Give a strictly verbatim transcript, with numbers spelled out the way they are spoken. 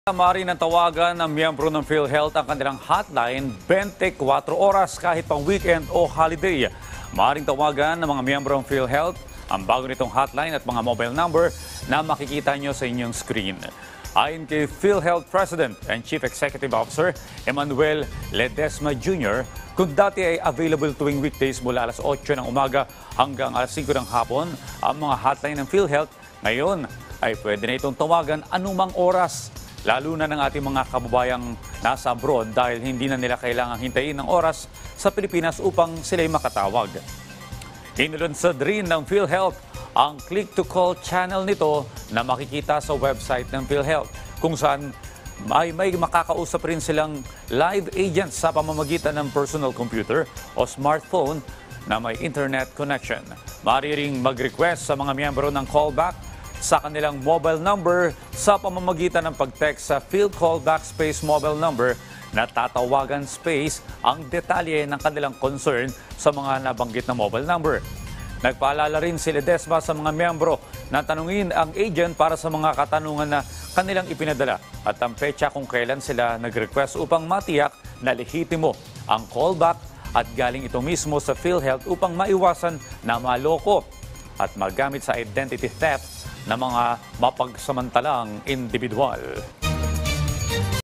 Maaari ng tawagan ng miyembro ng PhilHealth ang kanilang hotline twenty-four oras kahit pang weekend o holiday. Maaaring tawagan ng mga miyembro ng PhilHealth ang bago nitong hotline at mga mobile number na makikita nyo sa inyong screen. Ayon kay PhilHealth President and Chief Executive Officer Emmanuel Ledesma Junior, kung dati ay available tuwing weekdays mula alas otso ng umaga hanggang alas singko ng hapon ang mga hotline ng PhilHealth, ngayon ay pwede na itong tawagan anumang oras. Lalo na ng ating mga kababayang nasa abroad dahil hindi na nila kailangang hintayin ng oras sa Pilipinas upang sila'y makatawag. Inulunsad rin ng PhilHealth ang click-to-call channel nito na makikita sa website ng PhilHealth kung saan may, may makakausap rin silang live agents sa pamamagitan ng personal computer o smartphone na may internet connection. Maaari ring mag-request sa mga miyembro ng callback sa kanilang mobile number sa pamamagitan ng pag-text sa PhilCallback space mobile number na tatawagan space ang detalye ng kanilang concern sa mga nabanggit na mobile number. Nagpaalala rin si Ledesma sa mga miyembro na tanungin ang agent para sa mga katanungan na kanilang ipinadala at ang petsa kung kailan sila nag-request upang matiyak na lehitimo ang callback at galing ito mismo sa PhilHealth upang maiwasan na maloko at magamit sa identity theft ng mga mapagsamantalang individual.